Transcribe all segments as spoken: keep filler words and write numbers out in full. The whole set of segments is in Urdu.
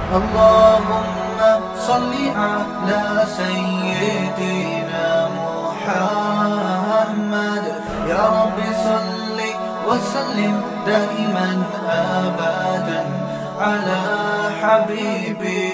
اللهم صل على سيدنا محمد يا رب صل وسلم دائما ابدا على حبيبي.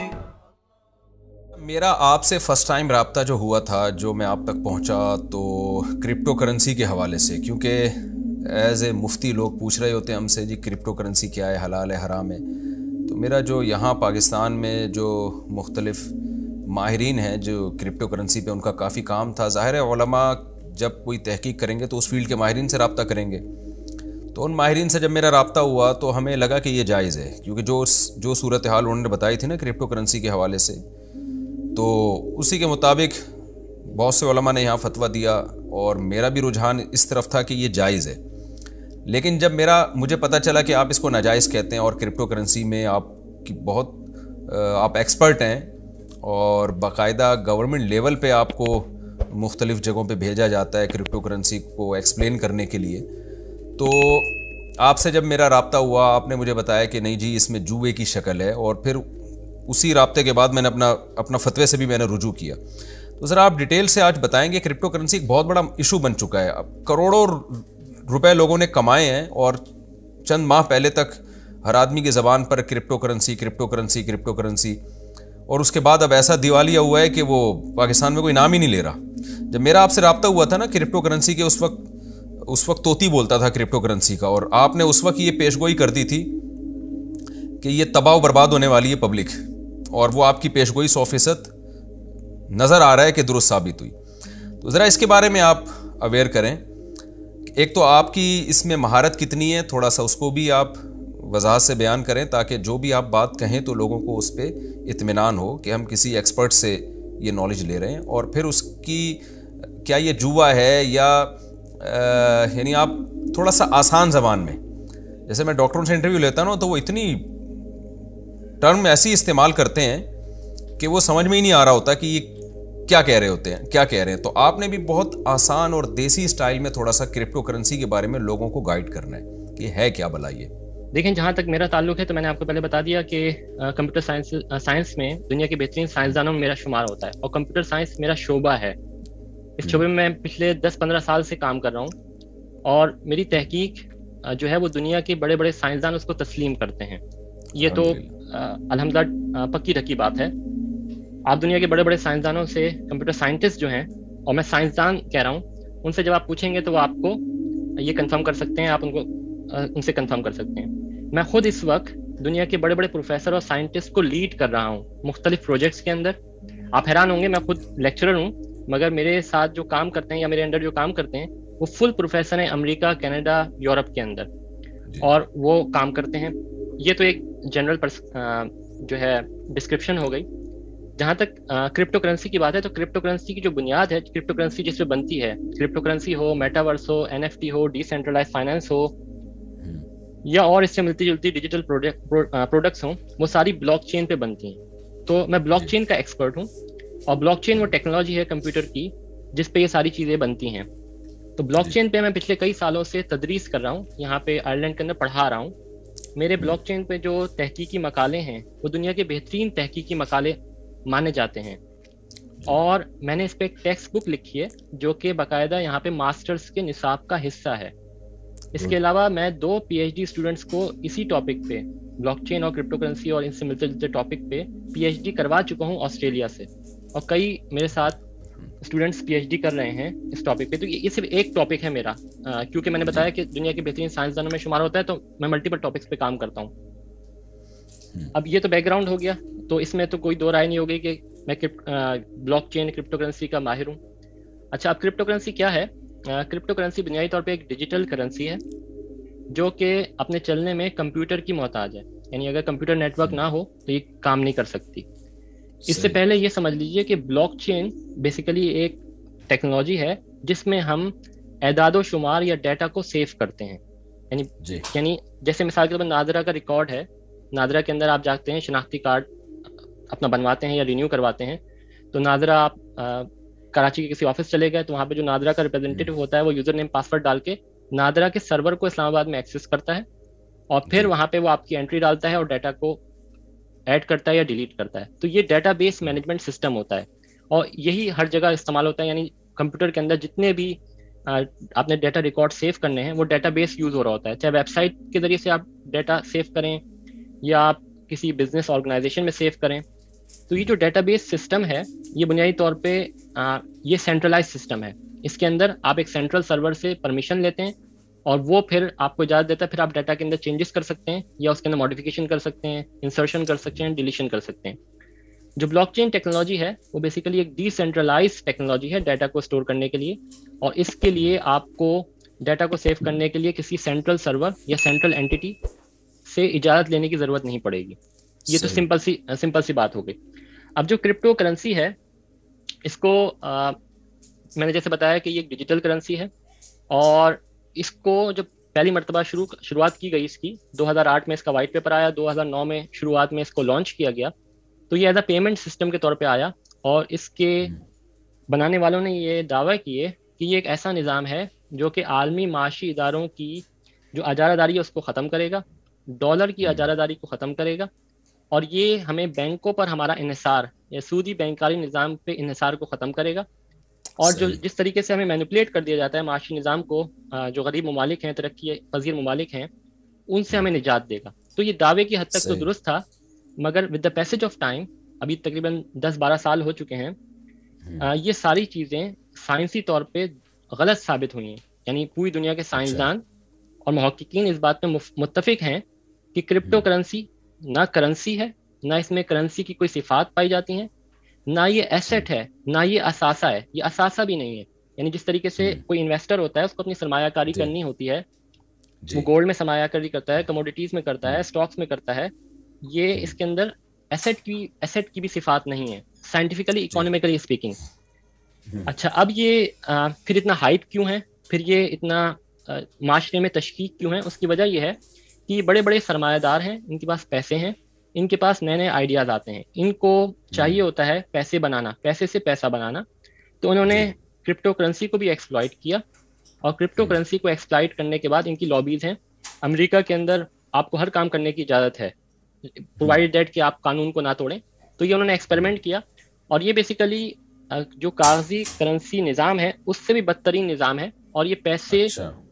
میرا آپ سے فرسٹ ٹائم رابطہ جو ہوا تھا، جو میں آپ تک پہنچا، تو کرپٹو کرنسی کے حوالے سے، کیونکہ ایز اے مفتی لوگ پوچھ رہے ہوتے ہیں ہم سے جی کرپٹو کرنسی کیا ہے، حلال ہے حرام ہے. تو میرا جو یہاں پاکستان میں جو مختلف ماہرین ہیں جو کرپٹو کرنسی پہ، ان کا کافی کام تھا. ظاہر ہے علماء جب کوئی تحقیق کریں گے تو اس فیلڈ کے ماہرین سے رابطہ کریں گے. تو ان ماہرین سے جب میرا رابطہ ہوا تو ہمیں لگا کہ یہ جائز ہے، کیونکہ جو جو صورتحال انہوں نے بتائی تھی نا کرپٹو کرنسی کے حوالے سے، تو اسی کے مطابق بہت سے علماء نے یہاں فتویٰ دیا، اور میرا بھی رجحان اس طرف تھا کہ یہ جائز ہے. لیکن جب میرا مجھے پتہ چلا کہ آپ اس کو ناجائز کہتے ہیں اور کرپٹو کرنسی میں آپ کی بہت آپ ایکسپرٹ ہیں، اور باقاعدہ گورنمنٹ لیول پہ آپ کو مختلف جگہوں پہ بھیجا جاتا ہے کرپٹو کرنسی کو ایکسپلین کرنے کے لیے، تو آپ سے جب میرا رابطہ ہوا آپ نے مجھے بتایا کہ نہیں جی اس میں جوئے کی شکل ہے، اور پھر اسی رابطے کے بعد میں نے اپنا اپنا فتوے سے بھی میں نے رجوع کیا. تو ذرا آپ ڈیٹیل سے آج بتائیں گے. کرپٹو کرنسی ایک بہت بڑا ایشو بن چکا ہے، اب کروڑوں روپے لوگوں نے کمائے ہیں، اور چند ماہ پہلے تک ہر آدمی کی زبان پر crypto currency crypto currency crypto currency, اور اس کے بعد اب ایسا دیوالیہ ہوا ہے کہ وہ پاکستان میں کوئی نام ہی نہیں لے رہا. جب میرا آپ سے رابطہ ہوا تھا نا کرپٹو کرنسی کے، اس وقت اس وقت توتی بولتا تھا کرپٹو کرنسی کا، اور آپ نے اس وقت یہ پیش گوئی کر دی تھی کہ یہ تباہ و برباد ہونے والی ہے پبلک، اور وہ آپ کی پیش گوئی سو فیصد نظر آ رہا ہے کہ درست ثابت ہوئی. تو ذرا اس کے بارے میں آپ اویئر کریں. ایک تو آپ کی اس میں مہارت کتنی ہے، تھوڑا سا اس کو بھی آپ وضاحت سے بیان کریں، تاکہ جو بھی آپ بات کہیں تو لوگوں کو اس پہ اطمینان ہو کہ ہم کسی ایکسپرٹ سے یہ نالج لے رہے ہیں. اور پھر اس کی کیا یہ جوا ہے، یا یعنی آپ تھوڑا سا آسان زبان میں، جیسے میں ڈاکٹروں سے انٹرویو لیتا ہوں تو وہ اتنی ٹرم ایسی استعمال کرتے ہیں کہ وہ سمجھ میں ہی نہیں آ رہا ہوتا کہ یہ کیا کہہ رہے ہوتے ہیں کیا کہہ رہے ہیں. تو آپ نے بھی بہت آسان اور دیسی اسٹائل میں تھوڑا سا کرپٹو کرنسی کے بارے میں لوگوں کو گائیڈ کرنا ہے کہ ہے کیا بھلا یہ. دیکھیں جہاں تک میرا تعلق ہے تو میں نے آپ کو پہلے بتا دیا کہ کمپیوٹر سائنس سائنس میں دنیا کے بہترین سائنسدانوں میں میرا شمار ہوتا ہے، اور کمپیوٹر سائنس میرا شعبہ ہے. اس شعبے میں میں پچھلے دس پندرہ سال سے کام کر رہا ہوں، اور میری تحقیق جو ہے وہ دنیا کے بڑے بڑے سائنسدان اس کو تسلیم کرتے ہیں. یہ تو الحمدللہ پکی رکھی بات ہے. آپ دنیا کے بڑے بڑے سائنسدانوں سے، کمپیوٹر سائنٹسٹ جو ہیں، اور میں سائنسدان کہہ رہا ہوں، ان سے جب آپ پوچھیں گے تو وہ آپ کو یہ کنفرم کر سکتے ہیں، آپ ان کو ان سے کنفرم کر سکتے ہیں. میں خود اس وقت دنیا کے بڑے بڑے پروفیسر اور سائنٹسٹ کو لیڈ کر رہا ہوں مختلف پروجیکٹس کے اندر. آپ حیران ہوں گے، میں خود لیکچرر ہوں، مگر میرے ساتھ جو کام کرتے ہیں یا میرے انڈر جو کام کرتے ہیں وہ فل پروفیسر ہیں امریکہ، کینیڈا، یورپ کے اندر، اور وہ کام کرتے ہیں. یہ تو ایک جنرل جو ہے ڈسکرپشن ہو گئی. جہاں تک کرپٹو کرنسی کی بات ہے تو کرپٹو کرنسی کی جو بنیاد ہے، کرپٹو کرنسی جس پہ بنتی ہے، کرپٹو کرنسی ہو، میٹاورس ہو، این ایف ٹی ہو، ڈی سینٹرلائز فائنانس ہو، یا اور اس سے ملتی جلتی ڈیجیٹل پروڈکٹس ہوں، وہ ساری بلاک چین پہ بنتی ہیں. تو میں بلاک چین کا ایکسپرٹ ہوں، اور بلاک چین وہ ٹیکنالوجی ہے کمپیوٹر کی جس پہ یہ ساری چیزیں بنتی ہیں. تو بلاک چین پہ میں پچھلے کئی سالوں سے تدریس کر رہا ہوں، یہاں پہ آئرلینڈ کے اندر پڑھا رہا ہوں. میرے بلاک چین پہ جو تحقیقی مقالے ہیں وہ دنیا کے بہترین تحقیقی مقالے مانے جاتے ہیں، اور میں نے اس پہ ایک ٹیکسٹ بک لکھی ہے جو کہ باقاعدہ یہاں پہ ماسٹرز کے نصاب کا حصہ ہے. اس کے علاوہ میں دو پی ایچ ڈی اسٹوڈنٹس کو اسی ٹاپک پہ، بلاک چین اور کرپٹو کرنسی اور ان سے ملتے جلتے ٹاپک پہ پی ایچ ڈی کروا چکا ہوں آسٹریلیا سے، اور کئی میرے ساتھ اسٹوڈنٹس پی ایچ ڈی کر رہے ہیں اس ٹاپک پہ. تو یہ صرف ایک ٹاپک ہے میرا، کیونکہ میں نے بتایا کہ دنیا کے بہترین سائنسدانوں میں شمار ہوتا ہے، تو میں ملٹیپل ٹاپکس پہ کام کرتا ہوں. اب یہ تو بیک گراؤنڈ ہو گیا، تو اس میں تو کوئی دو رائے نہیں ہوگی کہ میں بلاک چین کرپٹو کرنسی کا ماہر ہوں. اچھا، اب کرپٹو کرنسی کیا ہے؟ کرپٹو کرنسی بنیادی طور پہ ایک ڈیجیٹل کرنسی ہے جو کہ اپنے چلنے میں کمپیوٹر کی محتاج ہے، یعنی اگر کمپیوٹر نیٹ ورک نہ ہو تو یہ کام نہیں کر سکتی. اس سے پہلے یہ سمجھ لیجئے کہ بلاک چین بیسیکلی ایک ٹیکنالوجی ہے جس میں ہم اعداد و شمار یا ڈیٹا کو سیو کرتے ہیں. یعنی یعنی جیسے مثال کے طور پر نادرا کا ریکارڈ ہے، نادرا کے اندر آپ جاتے ہیں، شناختی کارڈ اپنا بنواتے ہیں یا رینیو کرواتے ہیں، تو نادرا آپ کراچی کے کسی آفس چلے گئے تو وہاں پہ جو نادرا کا ریپرزینٹیٹیو ہوتا ہے وہ یوزر نیم پاسورڈ ڈال کے نادرا کے سرور کو اسلام آباد میں ایکسیس کرتا ہے، اور پھر وہاں پہ وہ آپ کی انٹری ڈالتا ہے اور ڈیٹا کو ایڈ کرتا ہے یا ڈیلیٹ کرتا ہے. تو یہ ڈیٹا بیس مینجمنٹ سسٹم ہوتا ہے اور یہی ہر جگہ استعمال ہوتا ہے. یعنی کمپیوٹر کے اندر جتنے بھی آپ نے ڈیٹا ریکارڈ سیو کرنے ہیں وہ ڈیٹا بیس یوز ہو رہا ہوتا ہے, چاہے ویب سائٹ کے ذریعے سے آپ ڈیٹا سیو کریں یا آپ کسی بزنس آرگنائزیشن میں سیو کریں. تو یہ جو ڈیٹا بیس سسٹم ہے یہ بنیادی طور پہ یہ سینٹرلائز سسٹم ہے. اس کے اندر آپ ایک سینٹرل سرور سے پرمیشن لیتے ہیں اور وہ پھر آپ کو اجازت دیتا ہے, پھر آپ ڈیٹا کے اندر چینجز کر سکتے ہیں یا اس کے اندر ماڈیفکیشن کر سکتے ہیں, انسرشن کر سکتے ہیں, ڈیلیشن کر سکتے ہیں. جو بلاک چین ٹیکنالوجی ہے وہ بیسیکلی ایک ڈی سینٹرلائز ٹیکنالوجی ہے ڈیٹا کو اسٹور کرنے کے لیے, اور اس کے لیے آپ کو ڈیٹا کو سیو کرنے کے لیے کسی سینٹرل سرور یا سینٹرل اینٹی سے اجازت لینے کی ضرورت نہیں پڑے گی. یہ تو سمپل سی سمپل سی بات ہو گئی. اب جو کرپٹو کرنسی ہے اس کو آ, میں نے جیسے بتایا کہ یہ ایک ڈیجیٹل کرنسی ہے, اور اس کو جب پہلی مرتبہ شروع شروعات کی گئی اس کی دو ہزار آٹھ میں اس کا وائٹ پیپر آیا, دو ہزار نو میں شروعات میں اس کو لانچ کیا گیا. تو یہ ایز اے پیمنٹ سسٹم کے طور پہ آیا, اور اس کے بنانے والوں نے یہ دعویٰ کیے کہ یہ ایک ایسا نظام ہے جو کہ عالمی معاشی اداروں کی جو اجارہ داری ہے اس کو ختم کرے گا, ڈالر کی اجارہ داری کو ختم کرے گا, اور یہ ہمیں بینکوں پر ہمارا انحصار یا سودی بینکاری نظام پہ انحصار کو ختم کرے گا, اور جو جس طریقے سے ہمیں مینپولیٹ کر دیا جاتا ہے معاشی نظام کو, جو غریب ممالک ہیں, ترقی پذیر ممالک ہیں, ان سے ہمیں نجات دے گا. تو یہ دعوے کی حد تک تو درست تھا, مگر with the passage of time, ابھی تقریباً دس بارہ سال ہو چکے ہیں, یہ ساری چیزیں سائنسی طور پہ غلط ثابت ہوئی ہیں. یعنی پوری دنیا کے سائنسدان اور محققین اس بات میں متفق ہیں کہ کرپٹو کرنسی نہ کرنسی ہے, نہ اس میں کرنسی کی کوئی صفات پائی جاتی ہیں, نہ یہ ایسٹ ہے, نہ یہ اثاثہ ہے. یہ اثاثہ بھی نہیں ہے. یعنی جس طریقے سے کوئی انویسٹر ہوتا ہے اس کو اپنی سرمایہ کاری کرنی ہوتی ہے, وہ گولڈ میں سرمایہ کاری کرتا ہے, کموڈیٹیز میں کرتا ہے, اسٹاکس میں کرتا ہے, یہ اس کے اندر ایسٹ کی ایسٹ کی بھی صفات نہیں ہے سائنٹیفکلی اکانومیکلی اسپیکنگ. اچھا, اب یہ پھر اتنا ہائپ کیوں ہے, پھر یہ اتنا معاشرے میں تشکیک کیوں ہے؟ اس کی وجہ یہ ہے کہ یہ بڑے بڑے سرمایہ دار ہیں, ان کے پاس پیسے ہیں, ان کے پاس نئے نئے آئیڈیاز آتے ہیں, ان کو چاہیے ہوتا ہے پیسے بنانا, پیسے سے پیسہ بنانا. تو انہوں نے کرپٹو کرنسی کو بھی ایکسپلائٹ کیا, اور کرپٹو کرنسی کو ایکسپلائٹ کرنے کے بعد ان کی لابیز ہیں. امریکہ کے اندر آپ کو ہر کام کرنے کی اجازت ہے پرووائڈ دیٹ کہ آپ قانون کو نہ توڑیں. تو یہ انہوں نے ایکسپیریمنٹ کیا, اور یہ بیسیکلی جو کاغذی کرنسی نظام ہے اس سے بھی بدترین نظام ہے, اور یہ پیسے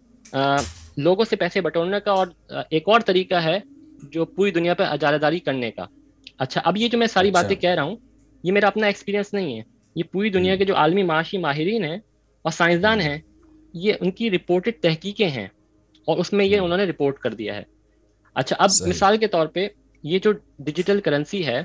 لوگوں سے پیسے بٹورنے کا اور ایک اور طریقہ ہے جو پوری دنیا پہ اجارہ داری کرنے کا. اچھا, اب یہ جو میں ساری باتیں کہہ رہا ہوں یہ میرا اپنا ایکسپیرینس نہیں ہے, یہ پوری دنیا کے جو عالمی معاشی ماہرین ہیں اور سائنسدان ہیں, یہ ان کی رپورٹڈ تحقیقیں ہیں, اور اس میں یہ انہوں نے رپورٹ کر دیا ہے. اچھا, اب مثال کے طور پہ یہ جو ڈیجیٹل کرنسی ہے,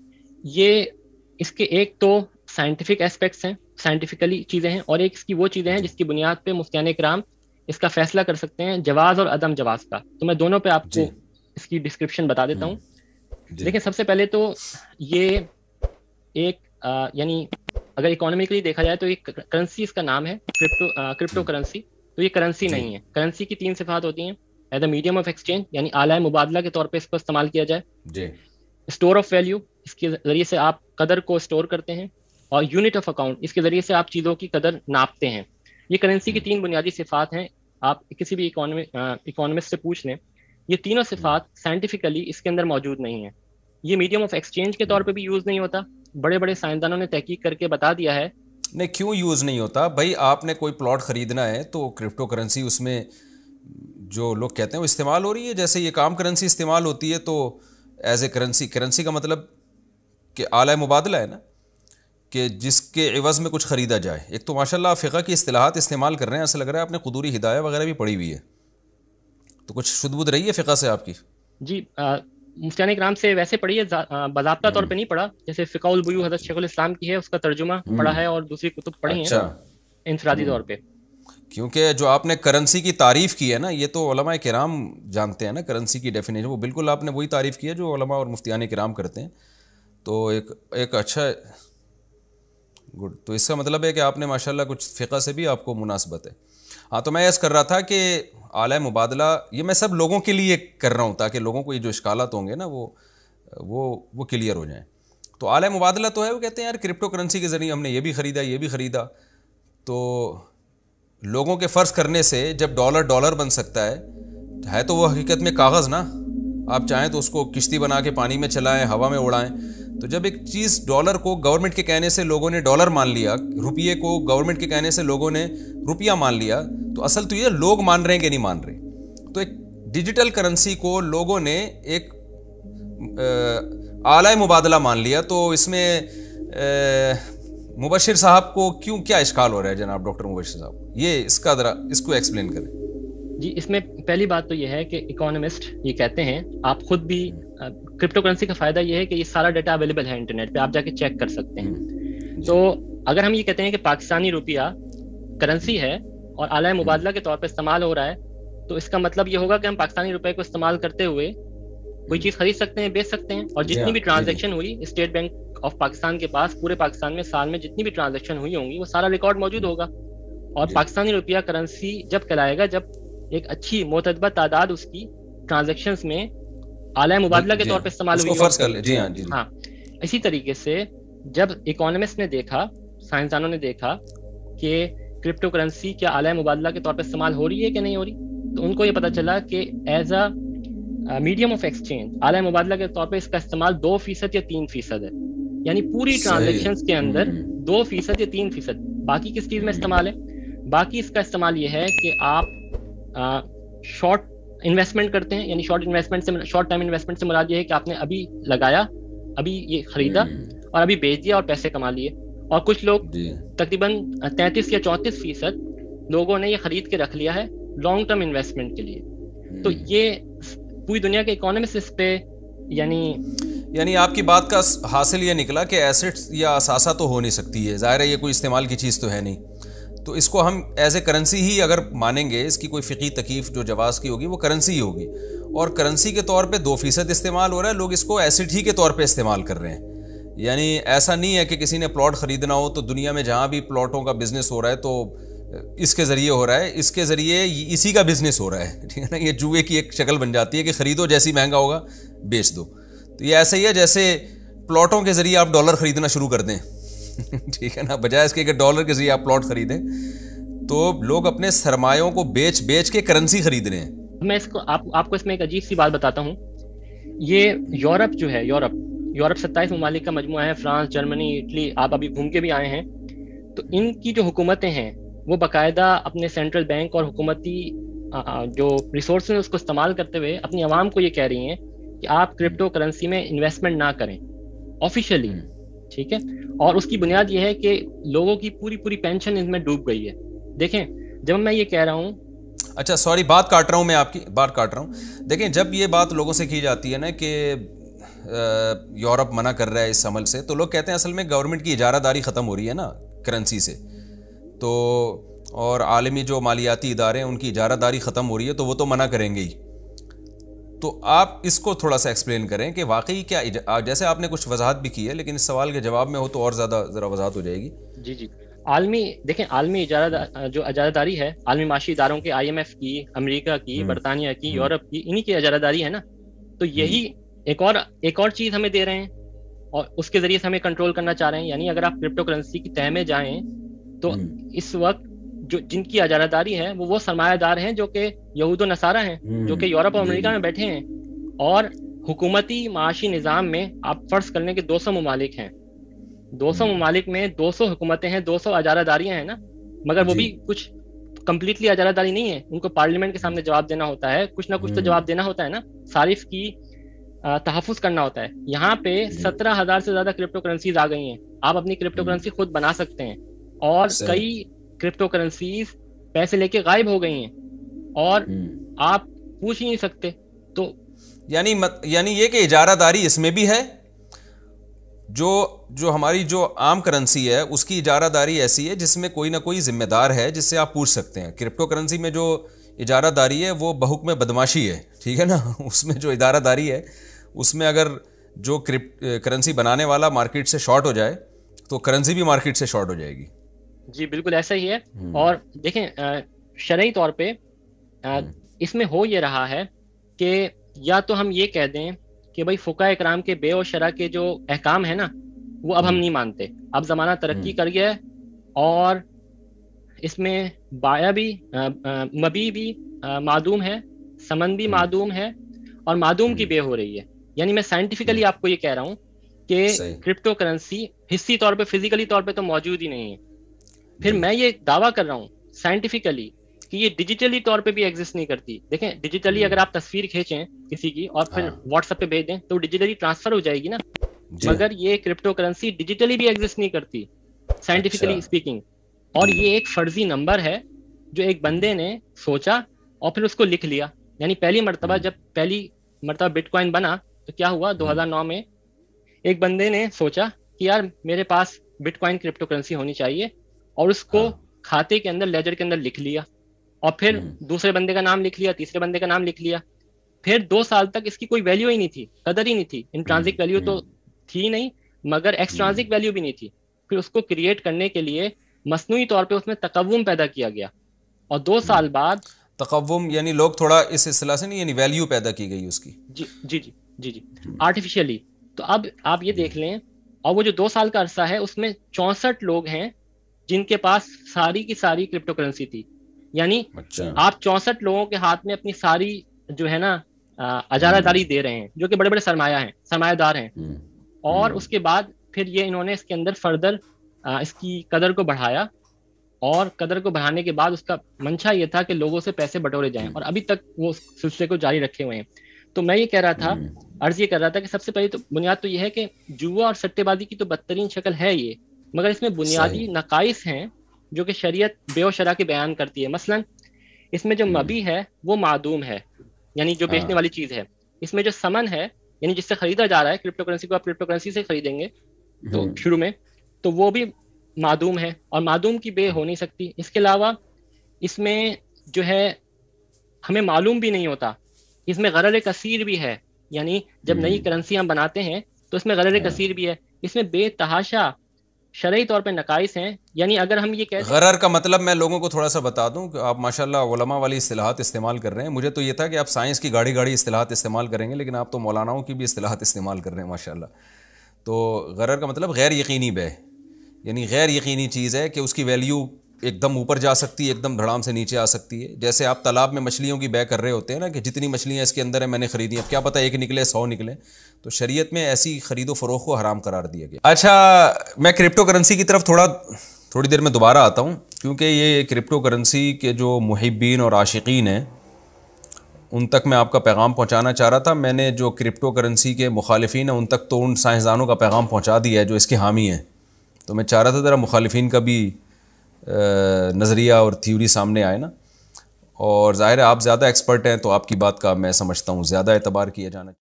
یہ اس کے ایک تو سائنٹیفک ایسپیکٹس ہیں, سائنٹیفکلی چیزیں ہیں, اور ایک اس کی وہ چیزیں ہیں جس کی بنیاد پہ مفتیان کرام اس کا فیصلہ کر سکتے ہیں جواز اور عدم جواز کا. تو میں دونوں پہ آپ کو اس کی ڈسکرپشن بتا دیتا ہوں. لیکن سب سے پہلے تو یہ ایک یعنی اگر اکانومیکلی دیکھا جائے تو ایک کرنسی اس کا نام ہے کرپٹو کرپٹو کرنسی. تو یہ کرنسی نہیں ہے. کرنسی کی تین صفات ہوتی ہیں. As a medium of exchange, یعنی آلائے مبادلہ کے طور پہ اس کو استعمال کیا جائے. اسٹور آف ویلیو, اس کے ذریعے سے آپ قدر کو اسٹور کرتے ہیں. اور یونٹ آف اکاؤنٹ, اس کے ذریعے سے آپ چیزوں کی قدر ناپتے ہیں. یہ کرنسی کی تین بنیادی صفات ہیں. آپ کسی بھی اکانومسٹ سے پوچھ لیں, یہ تینوں صفات سائنٹیفکلی اس کے اندر موجود نہیں ہیں. یہ میڈیم آف ایکسچینج کے طور پہ بھی یوز نہیں ہوتا. بڑے بڑے سائنسدانوں نے تحقیق کر کے بتا دیا ہے. نہیں, کیوں یوز نہیں ہوتا بھائی؟ آپ نے کوئی پلاٹ خریدنا ہے تو کرپٹو کرنسی اس میں جو لوگ کہتے ہیں وہ استعمال ہو رہی ہے, جیسے یہ کام کرنسی استعمال ہوتی ہے تو ایز اے کرنسی. کرنسی کا مطلب کہ آلہ مبادلہ ہے نا, کہ جس کے عوض میں کچھ خریدا جائے. ایک تو ماشاء اللہ فقہ کی اصطلاحات استعمال کر رہے ہیں, ایسا لگ رہا ہے آپ نے قدوری ہدایہ وغیرہ بھی پڑھی ہوئی ہے, تو کچھ شد بدھ رہی ہے فقہ سے آپ کی؟ جی, مفتیان کرام سے ویسے پڑھی ہے, باضابطہ طور پہ نہیں پڑھا. جیسے فقہ البیوع حضرت شیخ الاسلام کی ہے, اس کا ترجمہ پڑھا ہے, اور دوسری کتب پڑھی ہیں انفرادی طور پہ. کیونکہ جو آپ نے کرنسی کی تعریف کی ہے نا, یہ تو علماء کرام جانتے ہیں نا کرنسی کی ڈیفینیشن, وہ بالکل آپ نے وہی تعریف کی ہے جو علماء اور مفتیان کرام کرتے ہیں. تو ایک ایک اچھا گڈ, تو اس کا مطلب ہے کہ آپ نے ماشاءاللہ کچھ فقہ سے بھی آپ کو مناسبت ہے. ہاں, تو میں ایس کر رہا تھا کہ اعلیٰ مبادلہ, یہ میں سب لوگوں کے لیے کر رہا ہوں تاکہ لوگوں کو یہ جو اشکالات ہوں گے نا وہ وہ وہ کلیئر ہو جائیں. تو اعلیٰ مبادلہ تو ہے, وہ کہتے ہیں یار کرپٹو کرنسی کے ذریعے ہم نے یہ بھی خریدا یہ بھی خریدا. تو لوگوں کے فرض کرنے سے جب ڈالر ڈالر بن سکتا ہے, ہے تو وہ حقیقت میں کاغذ نا, آپ چاہیں تو اس کو کشتی بنا کے پانی میں چلائیں, ہوا میں اڑائیں. تو جب ایک چیز ڈالر کو گورنمنٹ کے کہنے سے لوگوں نے ڈالر مان لیا, روپیے کو گورنمنٹ کے کہنے سے لوگوں نے روپیہ مان لیا, تو اصل تو یہ لوگ مان رہے ہیں کہ نہیں مان رہے. تو ایک ڈیجیٹل کرنسی کو لوگوں نے ایک اعلی مبادلہ مان لیا. تو اس میں مبشر صاحب کو کیوں کیا اشکال ہو رہا ہے جناب ڈاکٹر مبشر صاحب, یہ اس کا ذرا اس کو ایکسپلین کریں. جی, اس میں پہلی بات تو یہ ہے کہ اکانومسٹ یہ کہتے ہیں, آپ خود بھی کرپٹو کرنسی کا فائدہ یہ ہے کہ یہ سارا ڈیٹا اویلیبل ہے انٹرنیٹ پہ, آپ جا کے چیک کر سکتے ہیں. تو اگر ہم یہ کہتے ہیں کہ پاکستانی روپیہ کرنسی ہے اور اعلی مبادلہ کے طور پہ استعمال ہو رہا ہے, تو اس کا مطلب یہ ہوگا کہ ہم پاکستانی روپے کو استعمال کرتے ہوئے کوئی چیز خرید سکتے ہیں, بیچ سکتے ہیں, اور جتنی بھی ٹرانزیکشن ہوئی اسٹیٹ بینک آف پاکستان کے پاس پورے پاکستان میں سال میں جتنی بھی ٹرانزیکشن ہوئی ہوں گی وہ سارا ریکارڈ موجود ہوگا. اور پاکستانی روپیہ کرنسی جب کہلائے گا جب ایک اچھی معتدبہ تعداد اس کی ٹرانزیکشنز میں اعلی مبادلہ کے طور پہ استعمال ہوئی. جی ہاں, ہاں اسی طریقے سے جب اکانومسٹ نے دیکھا, سائنسدانوں نے دیکھا کہ کرپٹو کرنسی کیا اعلی مبادلہ کے طور پہ استعمال ہو رہی ہے کہ نہیں ہو رہی, تو ان کو یہ پتا چلا کہ as a medium of exchange اعلی مبادلہ کے طور پہ اس کا استعمال دو فیصد یا تین فیصد ہے. یعنی پوری ٹرانزیکشنز کے اندر دو فیصد یا تین فیصد. باقی کس چیز میں استعمال ہے؟ باقی اس کا استعمال یہ ہے کہ آپ شارٹ انویسٹمنٹ کرتے ہیں, یعنی شارٹ انویسٹمنٹ سے شارٹ ٹائم انویسٹمنٹ سے مراد یہ ہے کہ آپ نے ابھی لگایا, ابھی یہ خریدا اور ابھی بیچ دیا اور پیسے کما لیے. اور کچھ لوگ تقریباً تینتیس یا چونتیس فیصد لوگوں نے یہ خرید کے رکھ لیا ہے لانگ ٹرم انویسٹمنٹ کے لیے. تو یہ پوری دنیا کے اکانومسٹ اس پہ یعنی یعنی آپ کی بات کا حاصل یہ نکلا کہ ایسٹس یا اثاثہ تو ہو نہیں سکتی ہے, ظاہر ہے یہ کوئی استعمال کی چیز تو ہے نہیں, تو اس کو ہم ایز اے کرنسی ہی اگر مانیں گے, اس کی کوئی فقہی تکیف جو جواز کی ہوگی وہ کرنسی ہی ہوگی. اور کرنسی کے طور پہ دو فیصد استعمال ہو رہا ہے, لوگ اس کو ایسٹ ہی کے طور پہ استعمال کر رہے ہیں. یعنی ایسا نہیں ہے کہ کسی نے پلاٹ خریدنا ہو تو دنیا میں جہاں بھی پلاٹوں کا بزنس ہو رہا ہے تو اس کے ذریعے ہو رہا ہے, اس کے ذریعے اسی کا بزنس ہو رہا ہے, ٹھیک ہے نا. یہ جوئے کی ایک شکل بن جاتی ہے کہ خریدو, جیسی مہنگا ہوگا بیچ دو. تو یہ ایسا ہی ہے جیسے پلاٹوں کے ذریعے آپ ڈالر خریدنا شروع کر دیں, ٹھیک ہے نا, بجائے اس کے کہ ڈالر کے ذریعے آپ پلاٹ خریدیں, تو لوگ اپنے سرمایوں کو بیچ بیچ کے کرنسی خرید رہے ہیں. میں اس کو آپ آپ کو اس میں ایک عجیب سی بات بتاتا ہوں. یہ یورپ جو ہے, یورپ یورپ ستائیس ممالک کا مجموعہ ہے, فرانس, جرمنی, اٹلی, آپ ابھی گھوم کے بھی آئے ہیں. تو ان کی جو حکومتیں ہیں وہ باقاعدہ اپنے سینٹرل بینک اور حکومتی جو ریسورسز ہیں اس کو استعمال کرتے ہوئے اپنی عوام کو یہ کہہ رہی ہیں کہ آپ کرپٹو کرنسی میں انویسٹمنٹ نہ کریں آفیشیلی, ٹھیک ہے. اور اس کی بنیاد یہ ہے کہ لوگوں کی پوری پوری پینشن ان میں ڈوب گئی ہے. دیکھیں جب میں یہ کہہ رہا ہوں, اچھا سوری بات کاٹ رہا ہوں, میں آپ کی بات کاٹ رہا ہوں. دیکھیں جب یہ بات لوگوں سے کی جاتی ہے نا کہ یورپ منع کر رہا ہے اس عمل سے, تو لوگ کہتے ہیں اصل میں گورنمنٹ کی اجارہ داری ختم ہو رہی ہے نا کرنسی سے, تو اور عالمی جو مالیاتی ادارے ہیں ان کی اجارہ داری ختم ہو رہی ہے, تو وہ تو منع کریں گے ہی. تو آپ اس کو تھوڑا سا ایکسپلین کریں کہ واقعی کیا, جیسے آپ نے کچھ وضاحت بھی کی ہے لیکن اس سوال کے جواب میں ہو تو اور زیادہ ذرا وضاحت ہو جائے گی. جی جی عالمی دیکھیں عالمی اجارہ جو اجارہ داری ہے, عالمی معاشی اداروں کے, آئی ایم ایف کی, امریکہ کی, برطانیہ کی, یورپ کی, انہی کی اجارہ داری ہے نا. تو یہی ایک اور ایک اور چیز ہمیں دے رہے ہیں اور اس کے ذریعے سے ہمیں کنٹرول کرنا چاہ رہے ہیں. یعنی اگر آپ کرپٹو کرنسی کی تہ میں جائیں تو اس وقت جو جن کی اجارہ داری ہے وہ وہ سرمایہ دار ہیں جو کہ یہود و نصارہ ہیں, جو کہ یورپ اور امریکہ میں بیٹھے ہیں. اور حکومتی معاشی نظام میں آپ فرض کر لیں کہ دو سو ممالک ہیں, دو سو ممالک میں دو سو حکومتیں ہیں, دو سو اجارہ داریاں ہیں نا, مگر وہ بھی کچھ کمپلیٹلی اجارہ داری نہیں ہے. ان کو پارلیمنٹ کے سامنے جواب دینا ہوتا ہے, کچھ نہ کچھ تو جواب دینا ہوتا ہے نا, صارف کی تحفظ کرنا ہوتا ہے. یہاں پہ سترہ ہزار سے زیادہ کرپٹو کرنسیز آ گئی ہیں. آپ اپنی کرپٹو کرنسی خود بنا سکتے ہیں, اور کئی کرپٹو کرنسیز پیسے لے کے غائب ہو گئی ہیں اور آپ پوچھ ہی نہیں سکتے. تو یعنی یعنی یہ کہ اجارہ داری اس میں بھی ہے, جو جو ہماری جو عام کرنسی ہے اس کی اجارہ داری ایسی ہے جس میں کوئی نہ کوئی ذمہ دار ہے جس سے آپ پوچھ سکتے ہیں. کرپٹو کرنسی میں جو اجارہ داری ہے وہ بحکم بدماشی ہے, ٹھیک ہے نا. اس میں جو ادارہ داری ہے اس میں اگر جو کرنسی بنانے والا مارکیٹ سے شارٹ ہو جائے تو کرنسی بھی مارکیٹ سے شارٹ ہو جائے گی. جی بالکل ایسا ہی ہے. اور دیکھیں شرعی طور پہ اس میں ہو یہ رہا ہے کہ یا تو ہم یہ کہہ دیں کہ بھائی فقہاء اکرام کے بے و شرع کے جو احکام ہیں نا وہ اب ہم نہیں مانتے. اب زمانہ ترقی کر گیا ہے اور اس میں بایا بھی مبی بھی معدوم ہے, سمن بھی معدوم ہے, اور معدوم کی بے ہو رہی ہے. یعنی میں سائنٹیفکلی آپ کو یہ کہہ رہا ہوں کہ کرپٹو کرنسی حصی طور پہ فزیکلی طور پہ تو موجود ہی نہیں ہے. پھر میں یہ دعویٰ کر رہا ہوں سائنٹیفکلی کہ یہ ڈیجیٹلی طور پہ بھی ایگزسٹ نہیں کرتی. دیکھیں ڈیجیٹلی اگر آپ تصویر کھینچیں کسی کی اور پھر واٹس ایپ پہ بھیج دیں تو ڈیجیٹلی ٹرانسفر ہو جائے گی نا, مگر یہ کرپٹو کرنسی ڈیجیٹلی بھی ایگزسٹ نہیں کرتی سائنٹیفکلی اسپیکنگ. اور یہ ایک فرضی نمبر ہے جو ایک بندے نے سوچا اور پھر اس کو لکھ لیا. یعنی پہلی مرتبہ جب پہلی مرتبہ بٹ کوائن بنا تو کیا ہوا, دو ہزار نو میں ایک بندے نے سوچا کہ یار میرے پاس بٹ کوائن کرپٹو کرنسی ہونی چاہیے, اور اس کو کھاتے کے اندر لیجر کے اندر لکھ لیا, اور پھر دوسرے بندے کا نام لکھ لیا, تیسرے بندے کا نام لکھ لیا. پھر دو سال تک اس کی کوئی ویلیو ہی نہیں تھی, قدر ہی نہیں تھی. انٹرانزک ویلیو تو تھی نہیں مگر ایکسٹرانزک ویلیو بھی نہیں تھی. پھر اس کو کریٹ کرنے کے لیے مصنوعی طور پہ اس میں تقوم پیدا کیا گیا, اور دو سال بعد تقوم یعنی لوگ تھوڑا اس اصطلاح سے نہیں, یعنی ویلیو پیدا کی گئی اس کی. جی جی جی جی جی آرٹیفیشلی. تو اب آپ یہ دیکھ لیں, اور وہ جو دو سال کا عرصہ ہے اس میں چونسٹھ لوگ ہیں جن کے پاس ساری کی ساری کرپٹو کرنسی تھی. یعنی آپ چونسٹھ لوگوں کے ہاتھ میں اپنی ساری جو ہے نا اجارہ داری دے رہے ہیں, جو کہ بڑے بڑے سرمایہ ہیں, سرمایہ دار ہیں. اور اس کے بعد پھر یہ انہوں نے اس کے اندر فردر اس کی قدر کو بڑھایا, اور قدر کو بڑھانے کے بعد اس کا منشا یہ تھا کہ لوگوں سے پیسے بٹورے جائیں, اور ابھی تک وہ اس سلسلے کو جاری رکھے ہوئے ہیں. تو میں یہ کہہ رہا تھا, عرض یہ کر رہا تھا کہ سب سے پہلی تو بنیاد تو یہ ہے کہ جوا اور سٹے بازی کی تو بدترین شکل ہے یہ, مگر اس میں بنیادی نقائص ہیں جو کہ شریعت بے و شرع کے بیان کرتی ہے. مثلا اس میں جو مبی ہے وہ معدوم ہے, یعنی جو بیچنے والی چیز ہے. اس میں جو ثمن ہے یعنی جس سے خریدا جا رہا ہے, کرپٹو کرنسی کو آپ کرپٹو کرنسی سے خریدیں گے تو شروع میں, تو وہ بھی معدوم ہے, اور معدوم کی بے ہو نہیں سکتی. اس کے علاوہ اس میں جو ہے ہمیں معلوم بھی نہیں ہوتا, اس میں غرر کثیر بھی ہے. یعنی جب نئی کرنسی ہم بناتے ہیں تو اس میں غرر کثیر بھی ہے. اس میں بے تحاشا شرعی طور پہ نقائص ہیں. یعنی اگر ہم یہ کہتے ہیں غرر کا مطلب میں لوگوں کو تھوڑا سا بتا دوں کہ آپ ماشاءاللہ علماء والی اصطلاحات استعمال کر رہے ہیں. مجھے تو یہ تھا کہ آپ سائنس کی گاڑی گاڑی اصطلاحات استعمال کریں گے, لیکن آپ تو مولاناؤں کی بھی اصطلاحات استعمال کر رہے ہیں ماشاءاللہ. تو غرر کا مطلب غیر یقینی بے, یعنی غیر یقینی چیز ہے کہ اس کی ویلیو ایک دم اوپر جا سکتی ہے, ایک دم دھڑام سے نیچے آ سکتی ہے. جیسے آپ تالاب میں مچھلیوں کی بے کر رہے ہوتے ہیں نا کہ جتنی مچھلیاں اس کے اندر ہیں میں نے خریدی, اب کیا پتہ ایک نکلے سو نکلے. تو شریعت میں ایسی خرید و فروخت کو حرام قرار دیا گیا. اچھا میں کرپٹو کرنسی کی طرف تھوڑا تھوڑی دیر میں دوبارہ آتا ہوں, کیونکہ یہ کرپٹو کرنسی کے جو محبین اور عاشقین ہیں ان تک میں آپ کا پیغام پہنچانا چاہ رہا تھا. میں نے جو کرپٹو کرنسی کے مخالفین ہیں ان تک تو ان سائنسدانوں کا پیغام پہنچا دیا ہے جو اس کے حامی ہیں. تو میں چاہ رہا تھا ذرا مخالفین کا بھی نظریہ اور تھیوری سامنے آئے نا, اور ظاہر ہے آپ زیادہ ایکسپرٹ ہیں تو آپ کی بات کا میں سمجھتا ہوں زیادہ اعتبار کیا جانا.